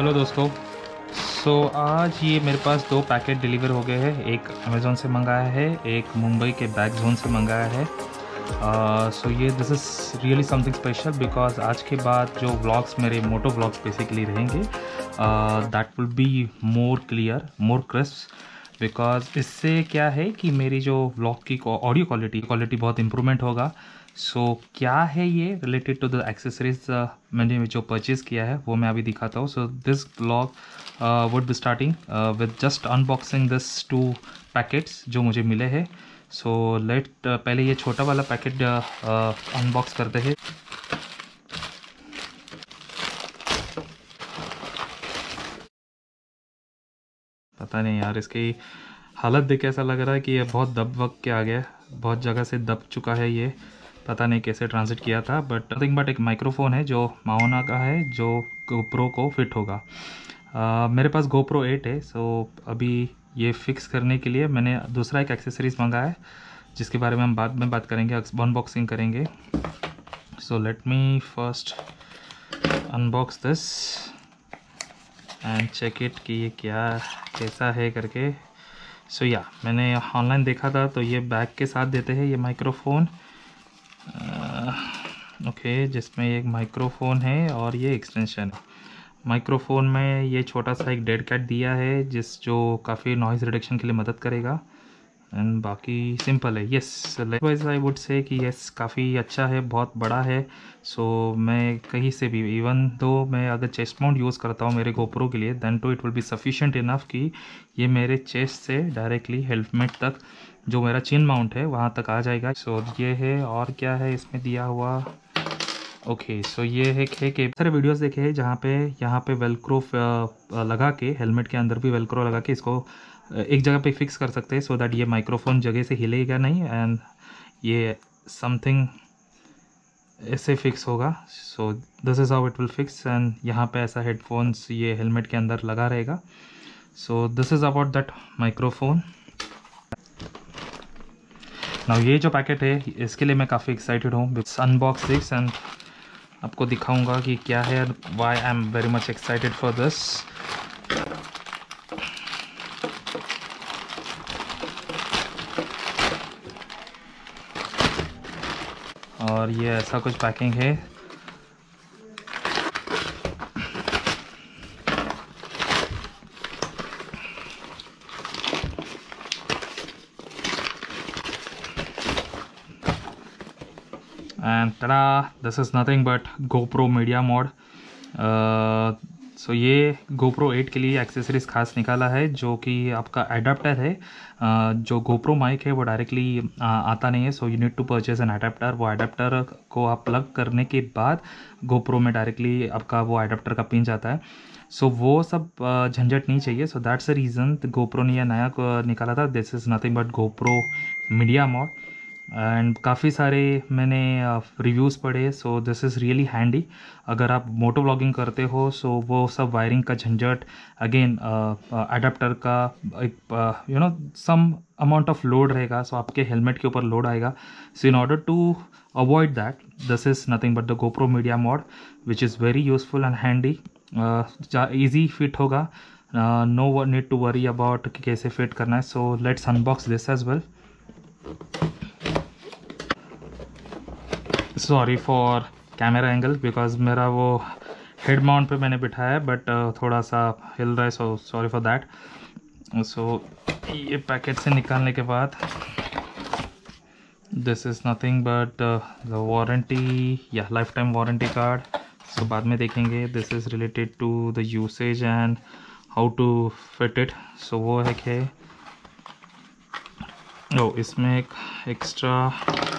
Hello दोस्तों। आज ये मेरे पास दो पैकेट डिलीवर हो गए हैं। एक अमेज़ोन से मंगाया है, एक मुंबई के बैग जोन से मंगाया है। ये this is really something special because आज के बाद जो व्लॉग्स मेरे मोटो व्लॉग्स बेसिकली रहेंगे that will be more clear, more crisp. Because इससे क्या है कि मेरी जो व्लॉग की ऑडियो क्वालिटी बहुत इम्प्रूवमेंट होगा। क्या है ये रिलेटेड टू द एक्सेसरीज मैंने जो परचेज़ किया है वो मैं अभी दिखाता हूँ। This blog would be starting with just unboxing this two packets जो मुझे मिले हैं। पहले ये छोटा वाला पैकेट अनबॉक्स करते हैं। पता नहीं यार, इसकी हालत देख के ऐसा लग रहा है कि ये बहुत दब वक्त के आ गया, बहुत जगह से दब चुका है ये। पता नहीं कैसे ट्रांसलेट किया था, बट नथिंग बट एक माइक्रोफोन है जो माओना का है, जो GoPro को फिट होगा। मेरे पास GoPro 8 है। अभी ये फिक्स करने के लिए मैंने दूसरा एक एक्सेसरीज़ मंगाया है, जिसके बारे में हम बाद में बात करेंगे, अनबॉक्सिंग करेंगे। Let me first unbox this and check it कि ये कैसा है करके। मैंने ऑनलाइन देखा था, तो ये बैग के साथ देते हैं ये माइक्रोफोन। ओके, जिसमें एक माइक्रोफोन है और ये एक्सटेंशन है। माइक्रोफोन में ये छोटा सा एक डेड कैट दिया है जो काफ़ी नॉइज़ रिडक्शन के लिए मदद करेगा। एंड बाकी सिंपल है। Yes, likewise I would say कि येस काफ़ी अच्छा है, बहुत बड़ा है। मैं कहीं से भी, इवन दो मैं अगर चेस्ट माउंट यूज़ करता हूँ मेरे GoPro के लिए, then too it will be sufficient enough कि ये मेरे चेस्ट से डायरेक्टली हेलमेट तक, जो मेरा चिन माउंट है वहाँ तक आ जाएगा। ये है। और क्या है इसमें दिया हुआ? ये है कि सारे वीडियोस देखे हैं जहाँ पे यहाँ पे वेलक्रो लगा के, हेलमेट के अंदर भी वेलक्रो लगा के इसको एक जगह पे फिक्स कर सकते हैं, सो दैट ये माइक्रोफोन जगह से हिलेगा नहीं एंड ये समथिंग ऐसे फिक्स होगा। This is how it will fix. And यहाँ पे ऐसा हेडफोन्स ये हेलमेट के अंदर लगा रहेगा। This is about that microphone. Now ये जो पैकेट है इसके लिए मैं काफ़ी एक्साइटेड हूँ। अनबॉक्स दिस एंड आपको दिखाऊंगा कि क्या है, why I am very much excited for this. और ये ऐसा कुछ पैकिंग है। And tada, this is nothing but GoPro media mode. ये GoPro 8 के लिए एक्सेसरीज खास निकाला है, जो कि आपका एडाप्टर है। जो GoPro माइक है वो डायरेक्टली आता नहीं है, so you need to purchase an adapter. वो एडाप्टर को आप प्लग करने के बाद GoPro में डायरेक्टली आपका वो एडाप्टर का पिन जाता है। वो सब झंझट नहीं चाहिए। दैट्स द रीज़न GoPro ने यह नया निकाला था। This is nothing but GoPro media mode. And काफ़ी सारे मैंने रिव्यूज़ पढ़े। दिस इज़ रियली हैंडी अगर आप मोटो व्लॉगिंग करते हो। वो सब वायरिंग का झंझट, अगेन एडाप्टर का एक सम अमाउंट ऑफ लोड रहेगा, आपके हेलमेट के ऊपर लोड आएगा। In order to avoid that, this is nothing but the GoPro media mode, which is very useful and handy. Easy fit होगा, no need to worry about कि कैसे fit करना है। Let's unbox this as well. Sorry for camera angle, because मेरा वो head mount पे मैंने बिठाया है, बट थोड़ा सा हिल रहा है, सॉरी फॉर दैट। ये पैकेट से निकालने के बाद this is nothing but the warranty या लाइफ टाइम वारंटी कार्ड। बाद में देखेंगे। This is related to the usage and how to fit it. वो है कि इसमें एक एक्स्ट्रा,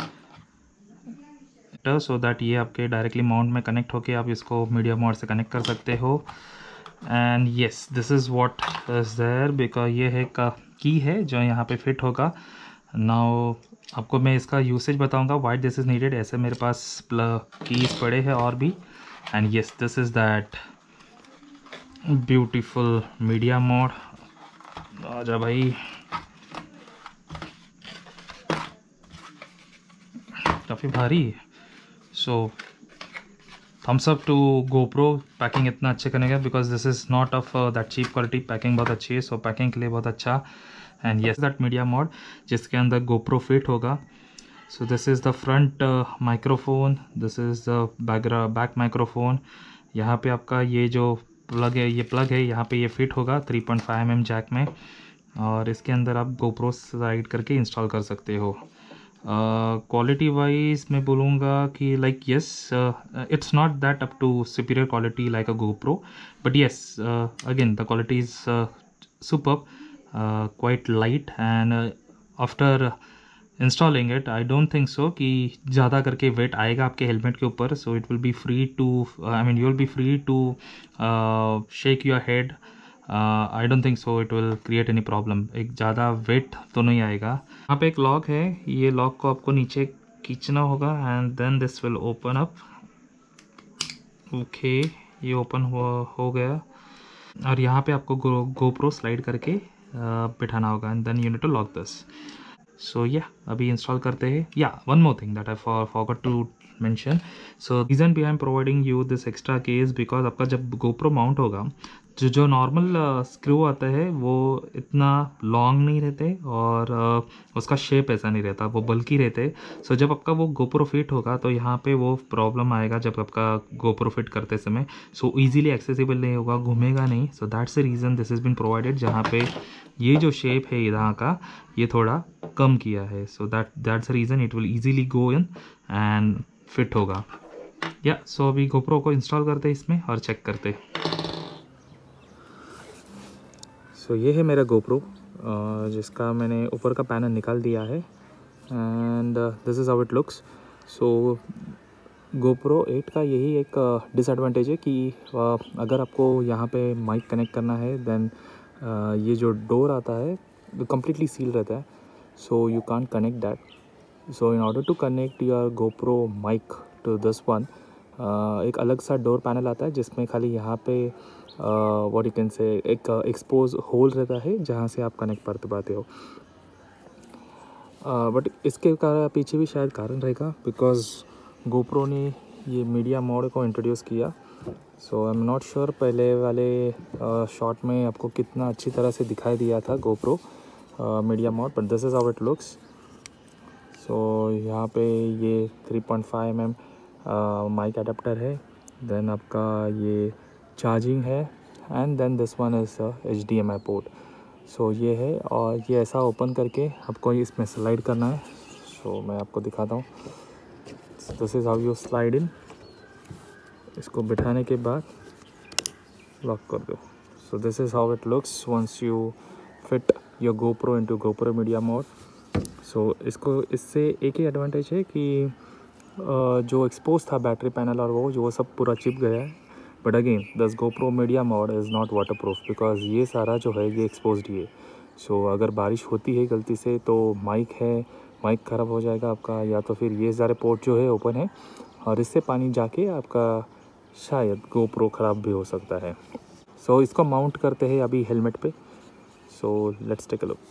सो दैट ये आपके डायरेक्टली माउंट में कनेक्ट होके आप इसको मीडिया मोड से कनेक्ट कर सकते हो। And yes, this is what is there, because ये है का की है जो यहाँ पे फिट होगा। नाउ आपको मैं इसका यूसेज बताऊंगा, व्हाई दिस इज़ नीडेड। ऐसे मेरे पास कीज पड़े हैं और भी। And yes, this is that beautiful media mode. आजा भाई, काफ़ी भारी है। Thumbs up to GoPro packing इतना अच्छे करने का, because this is not of that cheap quality. Packing बहुत अच्छी है, सो पैकिंग के लिए बहुत अच्छा। And yes that media mod जिसके अंदर गोप्रो फिट होगा। So this is the front microphone, this is the back microphone। यहाँ पे आपका ये जो प्लग है, ये प्लग है, यहाँ पे ये फिट होगा 3.5 mm जैक में, और इसके अंदर आप GoPro स्लाइड करके इंस्टॉल कर सकते हो। क्वालिटी वाइज मैं बोलूँगा कि like yes, it's not that up to superior quality like a GoPro, but yes again the quality is superb, quite light, and after installing it I don't think so कि ज़्यादा करके weight आएगा आपके helmet के ऊपर। So it will be free to, I mean you will be free to shake your head. I don't think so it will create any problem. एक ज़्यादा wait तो नहीं आएगा। यहाँ पे एक लॉक है, ये लॉक को आपको नीचे खींचना होगा and then this will open up. Okay, ये ओपन हो गया, और यहाँ पे आपको GoPro स्लाइड करके बिठाना होगा and then you need to lock this. So yeah अभी इंस्टॉल करते हैं। Yeah one more thing that I forgot to mention. So reason be I am providing you this extra case because आपका जब GoPro mount होगा, जो normal screw आता है वो इतना लॉन्ग नहीं रहते, और उसका शेप ऐसा नहीं रहता, वो बल्कि रहते। सो जब आपका वो GoPro फिट होगा तो यहाँ पे वो प्रॉब्लम आएगा जब आपका GoPro फिट करते समय। सो ईजीली एक्सेसिबल नहीं होगा, घूमेगा नहीं। So that's the reason this is been provided, जहाँ पे ये जो शेप है यहाँ का ये थोड़ा कम किया है। So that's the reason it will easily go in and fit होगा। या सो अभी GoPro को इंस्टॉल करते हैं इसमें और चेक करते। सो ये है मेरा GoPro, जिसका मैंने ऊपर का पैनल निकाल दिया है, and this is how it looks. So GoPro 8 का यही एक डिसएडवांटेज है कि अगर आपको यहाँ पे माइक कनेक्ट करना है देन ये जो डोर आता है वो कम्प्लीटली सील रहता है, so you can't connect that. So in order to connect your GoPro mic to this one, एक अलग सा डोर पैनल आता है जिसमें खाली यहाँ पे व्हाट यू कैन से एक एक्सपोज होल रहता है जहाँ से आप कनेक्ट कर पाते हो। बट इसके पीछे भी शायद कारण रहेगा, बिकॉज GoPro ने ये मीडिया मोड को इंट्रोड्यूस किया। So I am not sure पहले वाले शॉट में आपको कितना अच्छी तरह से दिखाई दिया था GoPro मीडिया मोड, but this is how it looks. So यहाँ पे ये 3.5 mm माइक अडेप्टर है, देन आपका ये चार्जिंग है, and then this one is HDMI port. So ये है, और ये ऐसा ओपन करके आपको इसमें स्लाइड करना है। सो मैं आपको दिखाता हूँ। This is how you slide in. इसको बिठाने के बाद लॉक कर दो। So this is how it looks once you fit your GoPro into GoPro media mode. So इससे एक ही एडवांटेज है कि जो एक्सपोज था बैटरी पैनल और वो सब पूरा चिप गया है। But again this GoPro media mode is not waterproof, because ये सारा जो है ये एक्सपोज्ड ही है। सो अगर बारिश होती है गलती से तो माइक ख़राब हो जाएगा आपका, या तो फिर ये सारे पोर्ट जो है ओपन है और इससे पानी जाके आपका शायद GoPro ख़राब भी हो सकता है। सो इसको माउंट करते हैं अभी हेलमेट पे। So let's take a look.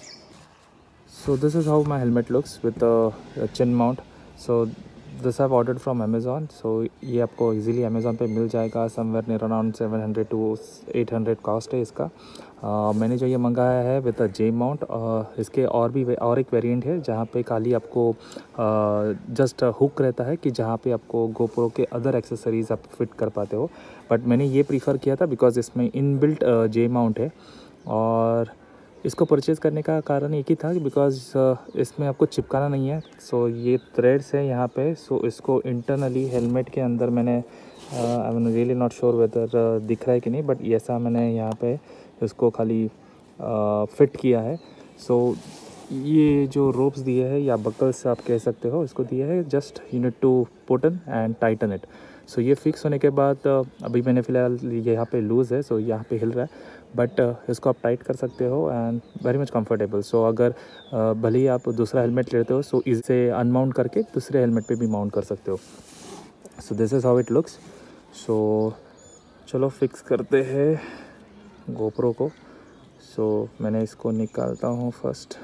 So this is how my helmet looks with chin mount. So this have ordered from Amazon. So ये आपको इजीली अमेज़ॉन पे मिल जाएगा, somewhere near around 700 to 800 cost है इसका। मैंने जो ये मंगाया है विद अ जे माउंट, इसके और एक वेरिएंट है जहाँ पे खाली आपको जस्ट हुक रहता है कि जहाँ पे आपको GoPro के अदर एक्सेसरीज़ आप फिट कर पाते हो। बट मैंने ये प्रीफर किया था बिकॉज इसमें इनबिल्ट जे माउंट है, और इसको परचेज़ करने का कारण एक ही था बिकॉज इसमें आपको चिपकाना नहीं है। सो ये थ्रेड्स है यहाँ पे, सो इसको इंटरनली हेलमेट के अंदर मैंने I am really not sure whether दिख रहा है कि नहीं, बट ऐसा मैंने यहाँ पे इसको खाली फिट किया है। सो ये जो रोप्स दिए हैं या बकल्स आप कह सकते हो, इसको दिए है just you need to put in and tighten it. So ये फिक्स होने के बाद अभी मैंने फ़िलहाल यहाँ पे लूज़ है, सो यहाँ पे हिल रहा है, बट इसको आप टाइट कर सकते हो and very much comfortable. So अगर भले ही आप दूसरा हेलमेट लेते हो सो इसे अनमाउंट करके दूसरे हेलमेट पे भी माउंट कर सकते हो। So this is how it looks. So चलो फिक्स करते हैं GoPro को। सो मैंने इसको निकालता हूँ फर्स्ट।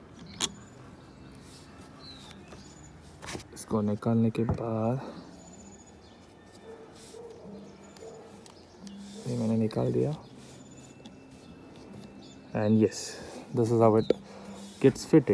इसको निकालने के बाद ये मैंने निकाल दिया and yes this is how it gets fitted.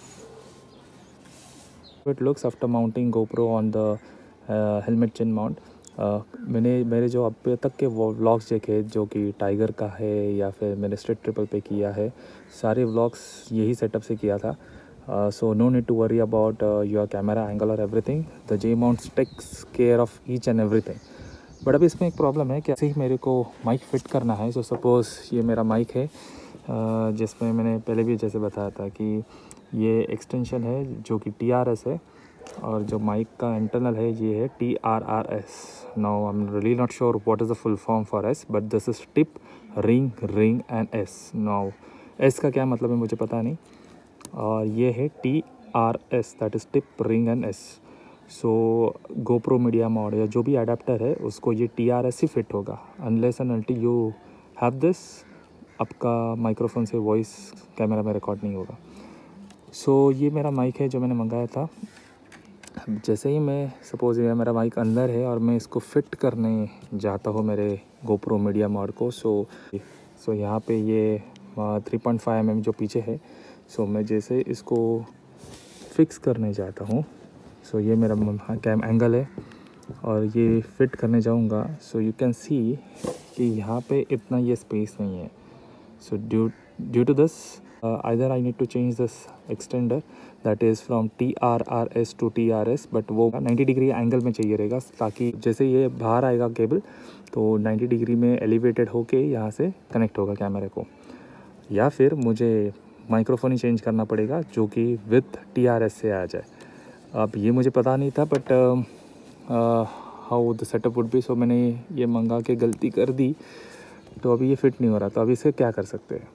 It looks after mounting GoPro on the helmet chin mount. मेरे जो अब तक के व्लॉग्स देखे जो कि टाइगर का है या फिर मैंने स्ट्रीट ट्रिपल पे किया है, सारे व्लॉग्स यही सेटअप से किया था. So no need to worry about your camera angle और everything. The J mounts takes care of each and everything. But अभी इसमें एक प्रॉब्लम है कि ऐसे ही मेरे को माइक फिट करना है. सो सपोज़ ये मेरा माइक है जिसमें मैंने पहले भी जैसे बताया था कि ये एक्सटेंशन है जो कि TRS है और जो माइक का इंटरनल है ये है TRRS. Now I am really not sure what is the full form for S, but this is tip ring and S. Now S का क्या मतलब है मुझे पता नहीं. और ये है TRS, that is tip ring and S. So GoPro media mode या जो भी अडेप्टर है उसको ये TRS ही फिट होगा. Unless and until you have this, आपका माइक्रोफोन से वॉइस कैमरा में रिकॉर्ड नहीं होगा. सो ये मेरा माइक है जो मैंने मंगाया था. जैसे ही मैं सपोज़ ये मेरा माइक अंदर है और मैं इसको फिट करने जाता हूँ मेरे GoPro मीडिया मोड को. सो यहाँ पे ये 3.5 mm जो पीछे है. सो मैं जैसे इसको फिक्स करने जाता हूँ, सो ये मेरा कैम एंगल है और ये फिट करने जाऊँगा. सो यू कैन सी कि यहाँ पे इतना ये स्पेस नहीं है. So due to this either I need to change this extender that is from TRRS to TRS, but वो 90 डिग्री एंगल में चाहिए रहेगा ताकि जैसे ये बाहर आएगा केबल तो 90 डिग्री में एलिवेटेड होके यहाँ से कनेक्ट होगा कैमरे को. या फिर मुझे माइक्रोफोन ही चेंज करना पड़ेगा जो कि विथ TRS से आ जाए. अब ये मुझे पता नहीं था but how the setup would be. So मैंने ये मंगा के गलती कर दी तो अभी ये फिट नहीं हो रहा. तो अभी इसे क्या कर सकते हैं.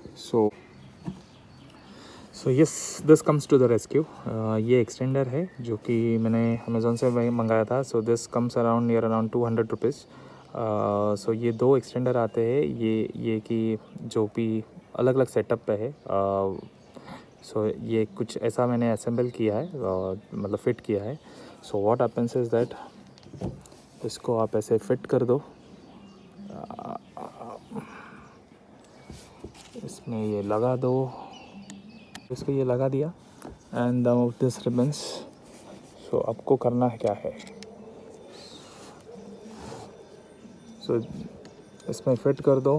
So yes this comes to the rescue. ये एक्सटेंडर है जो कि मैंने अमेज़ोन से मंगाया था. So this comes around near around 200 rupees. So ये 2 एक्सटेंडर आते हैं. ये कि जो भी अलग अलग सेटअप पे है. सो ये कुछ ऐसा मैंने असेंबल किया है मतलब फ़िट किया है. So what happens is that इसको आप ऐसे फिट कर दो. इसमें ये लगा दो. इसको ये लगा दिया एंड दिस रिबन्स. सो आपको करना क्या है. सो इसमें फिट कर दो.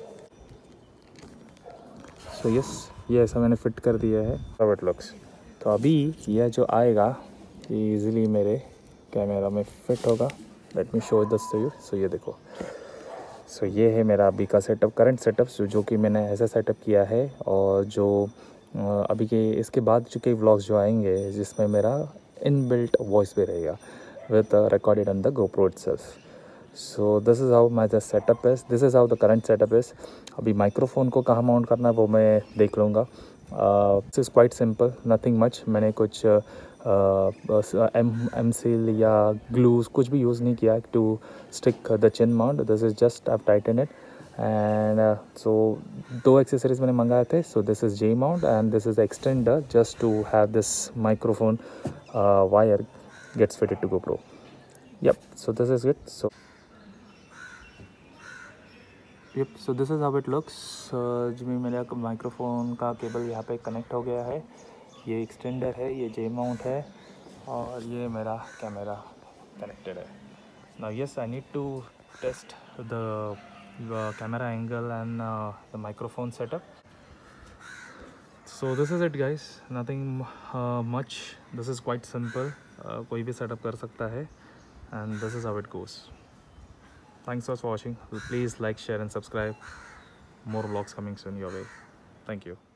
सो यस ये ऐसा मैंने फिट कर दिया है. How it looks. तो अभी यह जो आएगा ये इजीली मेरे कैमरा में फिट होगा. Let me show this to you. So ये देखो. सो ये है मेरा अभी का सेटअप, करंट सेटअप जो कि मैंने ऐसा सेटअप किया है. और जो अभी के इसके बाद जो कई व्लॉग्स जो आएंगे जिसमें मेरा इनबिल्ट वॉइस भी रहेगा with recorded on the GoPro itself. So this is how my the setup is. This is how the current setup is. अभी माइक्रोफोन को कहाँ माउंट करना है वो मैं देख लूँगा. This is quite simple, nothing much. मैंने कुछ एम सील या ग्लूज कुछ भी यूज़ नहीं किया to stick the chin mount. This is just I tighten it. And so 2 accessories मैंने मंगाए थे. So this is J mount and this is the extender just to have this microphone wire gets fitted to GoPro. Yep, so this is it. So this is how it looks. जो मेरा microphone का cable यहाँ पे connect हो गया है. ये extender है, ये J mount है और ये मेरा कैमरा कनेक्टेड है. Now yes, I need to test the camera angle and the microphone setup. So this is it guys, nothing much. This is quite simple. कोई भी setup कर सकता है and this is how it goes. Thanks for watching. Please like, share and subscribe. More vlogs coming soon your way. Thank you.